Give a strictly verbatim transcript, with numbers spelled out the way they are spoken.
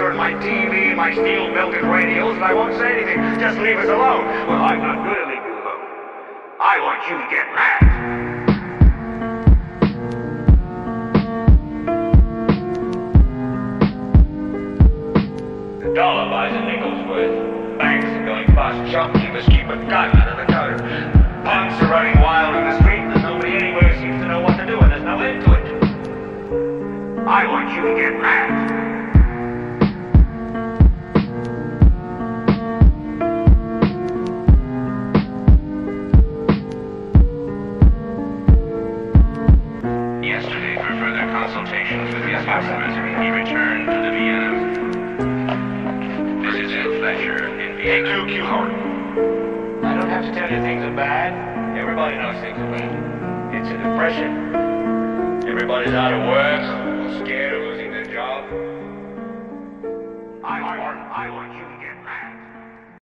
and my T V, my steel-belted radios, and I won't say anything. Just leave us alone. Well, I'm not going to leave you alone. I want you to get mad. The dollar buys a nickel's worth. Banks are going bust. Shopkeepers keep a gun under the coat. Punks are running wild in the street. There's nobody anywhere who seems to know what to do, and there's no end to it. I want you to get mad. Yesterday, for further consultations with his customers, he returned to the Vienna. This is Ed Fletcher in Vienna. Hey, Q Q, Howard. I don't have to tell you things are bad. Everybody knows things are bad. It's a depression. Everybody's out of work, scared of losing their job. I want, I want you.